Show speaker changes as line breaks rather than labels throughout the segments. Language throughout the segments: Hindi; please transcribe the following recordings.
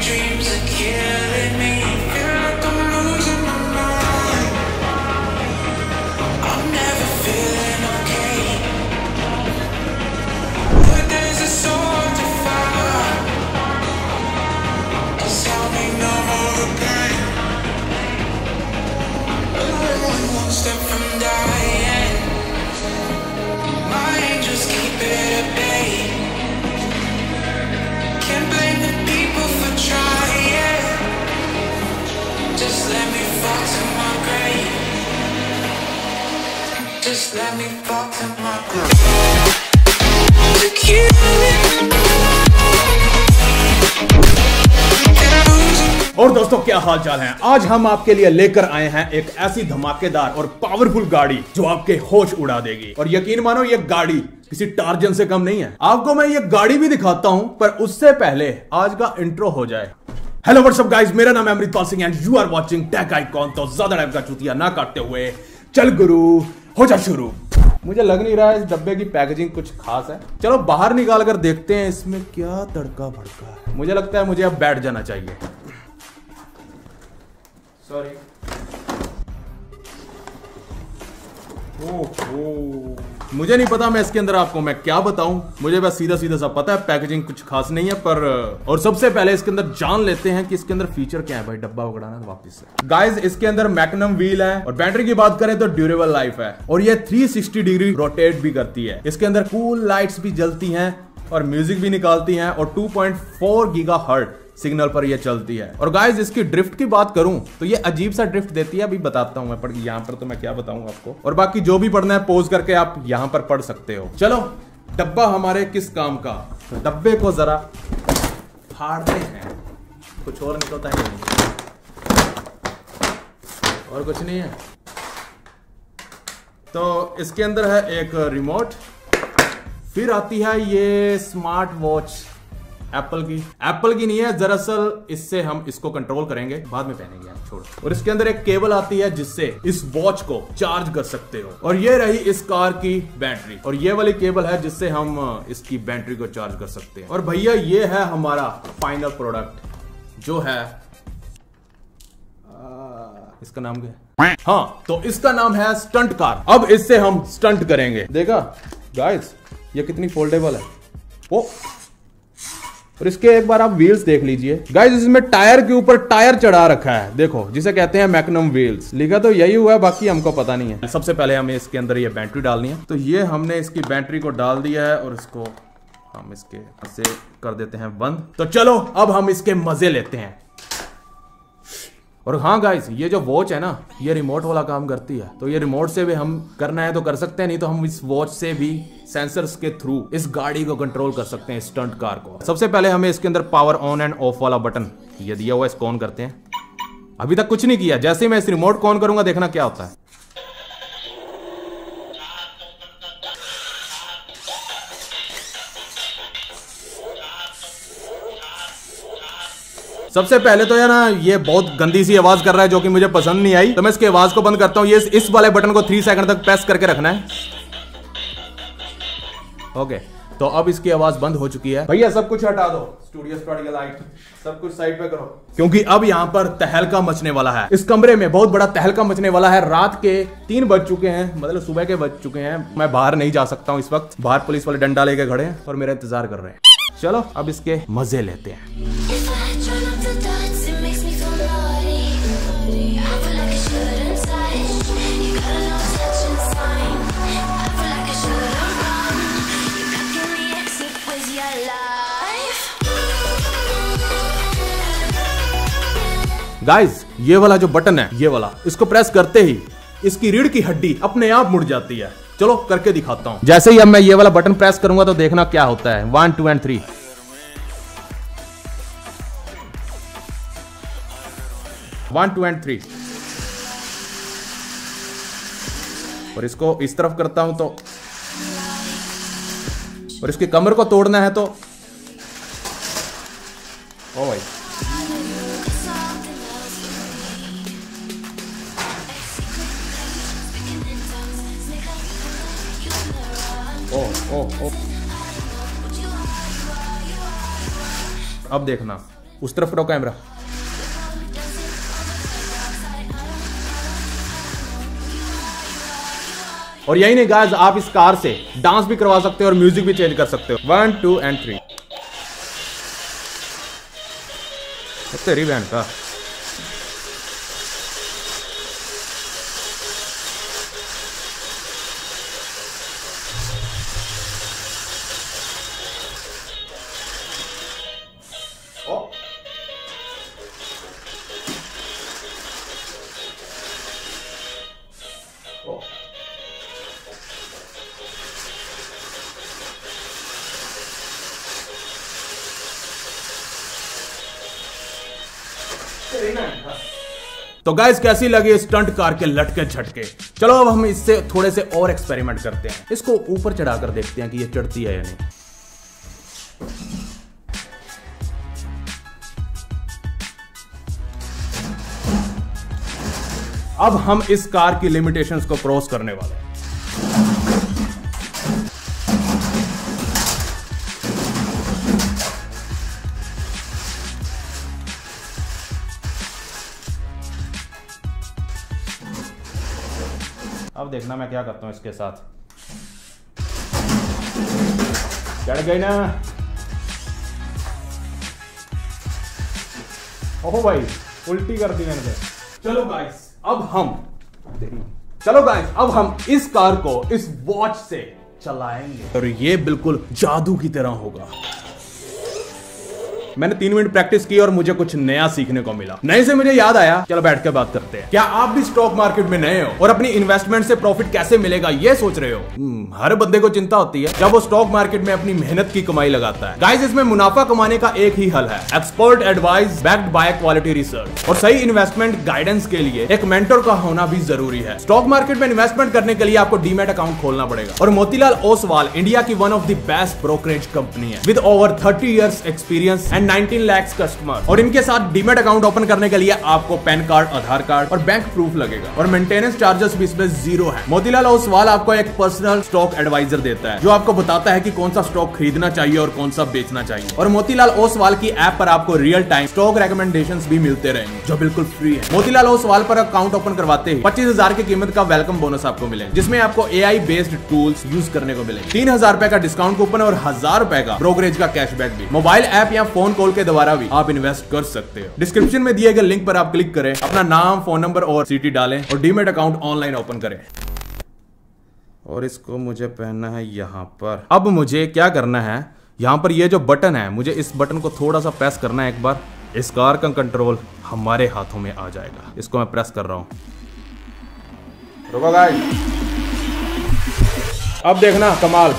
dreams are killing me. Feel like I'm losing my mind. I'm never feeling okay. But there's a soul to follow. Just help me numb all the pain. Only one step from dying. My angels keep it at bay. Can't blame the people for trying. Just let me fall to my grave. Just let me fall to my grave. To kill it.
और दोस्तों क्या हाल चाल है। आज हम आपके लिए लेकर आए हैं एक ऐसी धमाकेदार और पावरफुल गाड़ी जो आपके होश उड़ा देगी। और यकीन मानो ये गाड़ी किसी टार्जन से कम नहीं है। आपको मैं ये गाड़ी भी दिखाता हूं, पर उससे पहले आज का इंट्रो हो जाए। हेलो व्हाट्सअप गाइस, मेरा नाम है Amritpal Singh and you are watching tech icon. तो ज्यादा टाइम का चूतिया ना काटते हुए चल गुरु हो जा शुरू। मुझे लग नहीं रहा है इस डब्बे की पैकेजिंग कुछ खास है। चलो बाहर निकाल कर देखते हैं इसमें क्या तड़का भड़का है। मुझे लगता है मुझे अब बैठ जाना चाहिए। सॉरी। मुझे नहीं पता मैं इसके अंदर आपको मैं क्या बताऊं। मुझे बस सीधा सीधा सा पता है पैकेजिंग कुछ खास नहीं है। पर और सबसे पहले इसके अंदर जान लेते हैं कि इसके अंदर फीचर क्या है। भाई डब्बा उगड़ाना वापस से। गाइस इसके अंदर मैग्नम व्हील है और बैटरी की बात करें तो ड्यूरेबल लाइफ है और ये 360 डिग्री रोटेट भी करती है। इसके अंदर कूल लाइट्स भी जलती हैं और म्यूजिक भी निकालती हैं और 2.4 गीगाहर्ट्ज सिग्नल पर ये चलती है। और गाइस इसकी ड्रिफ्ट की बात करूं तो ये अजीब सा ड्रिफ्ट देती है। अभी बताता हूं मैं, पर यहां पर तो मैं क्या बताऊं आपको। और बाकी जो भी पढ़ना है पॉज करके आप यहां पर पढ़ सकते हो। चलो डब्बा हमारे किस काम का, तो डब्बे को जरा फाड़ते हैं। कुछ और निकलता है नहीं, और कुछ नहीं है। तो इसके अंदर है एक रिमोट, फिर आती है ये स्मार्ट वॉच एप्पल की नहीं है, दरअसल इससे हम इसको कंट्रोल करेंगे, बाद में पहनेंगे आप, छोड़। और इसके अंदर एक केबल आती है जिससे इस वॉच को चार्ज कर सकते हो। और ये रही इस कार की बैटरी और ये वाली केबल है जिससे हम इसकी बैटरी को चार्ज कर सकते हैं। और भैया ये है हमारा फाइनल प्रोडक्ट जो है इसका नाम क्या है? हाँ, तो इसका नाम है स्टंट कार। अब इससे हम स्टंट करेंगे। देखा गाइस ये कितनी फोल्डेबल है वो। और इसके एक बार आप व्हील्स देख लीजिए गाइस, इसमें टायर के ऊपर टायर चढ़ा रखा है, देखो, जिसे कहते हैं मैग्नम व्हील्स। लिखा तो यही हुआ है, बाकी हमको पता नहीं है। सबसे पहले हमें इसके अंदर ये बैटरी डालनी है। तो ये हमने इसकी बैटरी को डाल दिया है और इसको हम इसके ऐसे कर देते हैं बंद। तो चलो अब हम इसके मजे लेते हैं। और हाँ गाइस ये जो वॉच है ना, ये रिमोट वाला काम करती है। तो ये रिमोट से भी हम करना है तो कर सकते हैं, नहीं तो हम इस वॉच से भी सेंसर्स के थ्रू इस गाड़ी को कंट्रोल कर सकते हैं, स्टंट कार को। सबसे पहले हमें इसके अंदर पावर ऑन एंड ऑफ वाला बटन ये दिया हुआ है, इसको ऑन करते हैं। अभी तक कुछ नहीं किया, जैसे ही मैं इस रिमोट को ऑन करूंगा देखना क्या होता है। सबसे पहले तो यार ना ये बहुत गंदी सी आवाज कर रहा है जो कि मुझे पसंद नहीं आई, तो मैं इसकी आवाज को बंद करता हूं। ये इस वाले बटन को 3 सेकंड तक प्रेस करके रखना है। ओके, तो अब इसकी आवाज बंद हो चुकी है। भैया सब कुछ हटा दो, स्टूडियो स्टार्ट की लाइट सब कुछ साइड पे करो, क्योंकि अब यहाँ पर तहलका मचने वाला है। इस कमरे में बहुत बड़ा तहलका मचने वाला है। रात के 3 बज चुके हैं, मतलब सुबह के बज चुके हैं। मैं बाहर नहीं जा सकता हूँ इस वक्त, बाहर पुलिस वाले डंडा लेके खड़े हैं और मेरा इंतजार कर रहे हैं। चलो अब इसके मजे लेते हैं। गाइस ये वाला जो बटन है, ये वाला, इसको प्रेस करते ही इसकी रीढ़ की हड्डी अपने आप मुड़ जाती है। चलो करके दिखाता हूं। जैसे ही अब मैं ये वाला बटन प्रेस करूंगा तो देखना क्या होता है। 1 2 एंड 3। 1 2 एंड 3। और इसको इस तरफ करता हूं तो, और इसकी कमर को तोड़ना है तो, ओ भाई ओ। अब देखना उस तरफ करो कैमरा। और यही नहीं गाइस, आप इस कार से डांस भी करवा सकते हो और म्यूजिक भी चेंज कर सकते हो। 1 2 एंड 3। तेरी बहन का। तो गाइस कैसी लगी स्टंट कार के लटके झटके? चलो अब हम इससे थोड़े से और एक्सपेरिमेंट करते हैं। इसको ऊपर चढ़ाकर देखते हैं कि ये चढ़ती है या नहीं। अब हम इस कार की लिमिटेशंस को क्रॉस करने वाले हैं। अब देखना मैं क्या करता हूं इसके साथ। चढ़ गई ना? ओहो भाई, उल्टी कर दी मैंने। चलो गाइस अब हम इस कार को इस वॉच से चलाएंगे और ये बिल्कुल जादू की तरह होगा। मैंने 3 मिनट प्रैक्टिस की और मुझे कुछ नया सीखने को मिला। नए से मुझे याद आया, चलो बैठ के बात करते हैं। क्या आप भी स्टॉक मार्केट में नए हो और अपनी इन्वेस्टमेंट से प्रॉफिट कैसे मिलेगा ये सोच रहे हो? हर बंदे को चिंता होती है जब वो स्टॉक मार्केट में अपनी मेहनत की कमाई लगाता है। गाइस इसमें मुनाफा कमाने का एक ही हल है, expert advice backed by quality research. और सही इन्वेस्टमेंट गाइडेंस के लिए एक मेंटर का होना भी जरूरी है। स्टॉक मार्केट में इन्वेस्टमेंट करने के लिए आपको डीमैट अकाउंट खोलना पड़ेगा। और मोतीलाल ओसवाल इंडिया की one of the best brokerage company है with over 30 years experience and 19 lakh customer. और इनके साथ डीमैट अकाउंट ओपन करने के लिए आपको पैन कार्ड, आधार कार्ड और बैंक प्रूफ लगेगा। और मेंटेनेंस चार्जेस भी इसमें 0 है। मोतीलाल ओसवाल आपको एक पर्सनल स्टॉक एडवाइजर देता है जो आपको बताता है कि कौन सा स्टॉक खरीदना चाहिए और कौन सा बेचना चाहिए। और मोतीलाल ओसवाल की ऐप पर आपको रियल टाइम स्टॉक रेकमेंडेशंस भी मिलते रहेंगे जो बिल्कुल फ्री है। मोतीलाल ओसवाल पर अकाउंट ओपन करवाते ही 25,000 की कीमत का वेलकम बोनस आपको मिलेगा, जिसमें आपको AI बेस्ड टूल्स यूज करने को मिलेंगे। 3,000 रुपए का डिस्काउंट कूपन और 1,000 रुपए का ब्रोकरेज का कैशबैक भी। मोबाइल ऐप या फोन कॉल के द्वारा भी आप इन्वेस्ट कर सकते हो। डिस्क्रिप्शन में दिए गए लिंक पर आप क्लिक करें, अपना नाम, फोन नंबर और सिटी डालें और डीमैट अकाउंट ऑनलाइन ओपन करें। और इसको मुझे पहनना है यहां पर। अब मुझे क्या करना है, यहां पर ये जो बटन है, मुझे इस बटन को थोड़ा सा प्रेस करना है। एक बार इस कार का कंट्रोल हमारे हाथों में आ जाएगा। इसको मैं प्रेस कर रहा हूं। रुको गाइस, अब देखना कमाल।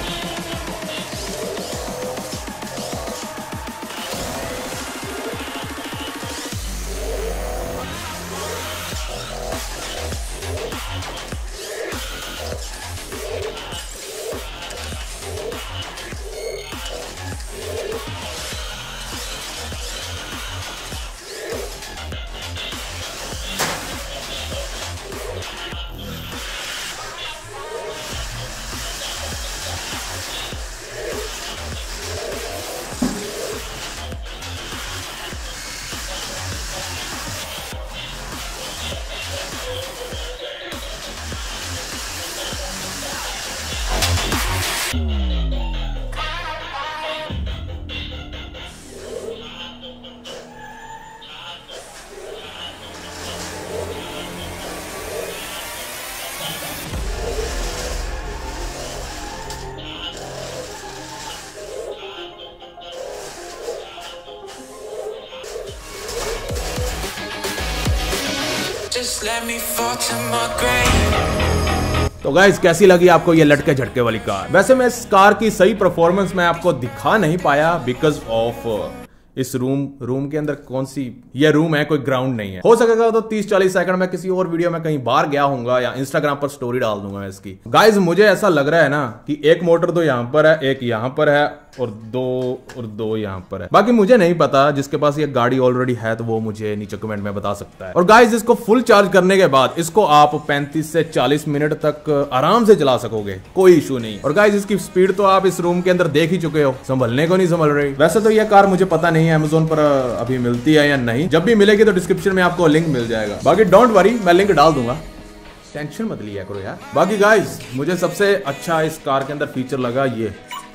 Just let me fall to my grave.
तो गाइस कैसी लगी आपको ये लटके झटके वाली कार? वैसे मैं इस कार की सही परफॉर्मेंस में आपको दिखा नहीं पाया बिकॉज ऑफ इस रूम के अंदर कौन सी ये रूम है, कोई ग्राउंड नहीं है। हो सकेगा तो 30-40 सेकंड में किसी और वीडियो में कहीं बाहर गया हूंगा या इंस्टाग्राम पर स्टोरी डाल दूंगा इसकी। गाइस मुझे ऐसा लग रहा है ना कि एक मोटर तो यहां पर है, एक यहां पर है और दो यहाँ पर है। बाकी मुझे नहीं पता, जिसके पास ये गाड़ी ऑलरेडी है तो वो मुझे नीचे कमेंट में बता सकता है। और गाइस इसको फुल चार्ज करने के बाद इसको आप 35 से 40 मिनट तक आराम से चला सकोगे, कोई इशू नहीं। और गाइस इसकी स्पीड तो आप इस रूम के अंदर देख ही चुके हो, संभलने को नहीं संभल रही। वैसे तो ये कार मुझे पता नहीं है अमेज़न पर अभी मिलती है या नहीं, जब भी मिलेगी तो डिस्क्रिप्शन में आपको लिंक मिल जाएगा। बाकी डोंट वरी, मैं लिंक डाल दूंगा, टेंशन मत लिया करो यार। बाकी गाइस मुझे सबसे अच्छा इस कार के अंदर फीचर लगा ये,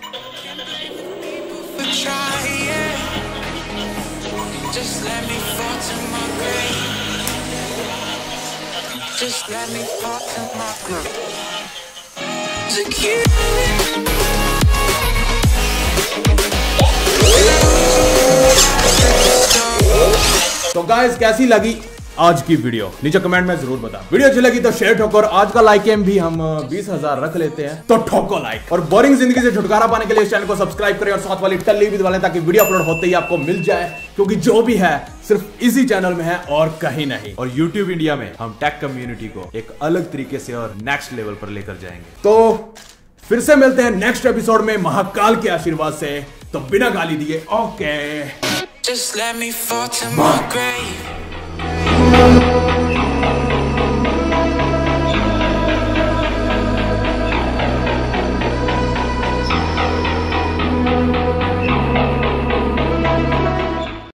Just let me fall to my groove.
तो गाइस कैसी लगी आज की वीडियो नीचे कमेंट में जरूर बता। वीडियो अच्छी लगी तो शेयर ठोको, और आज का लाइक एम भी हम 20,000 रख लेते हैं, तो ठोको लाइक। और बोरिंग जिंदगी से छुटकारा पाने के लिए इस चैनल को सब्सक्राइब करें और साथ वाली टल्ली भी दबा लें ताकि वीडियो अपलोड होते ही आपको मिल जाए, क्योंकि जो भी है सिर्फ इसी चैनल में है और कहीं नहीं। और YouTube इंडिया में हम टेक कम्युनिटी को एक अलग तरीके से और नेक्स्ट लेवल पर लेकर जाएंगे। तो फिर से मिलते हैं नेक्स्ट एपिसोड में महाकाल के आशीर्वाद से, तो बिना गाली दिए okay.
Just let me fall to my grave.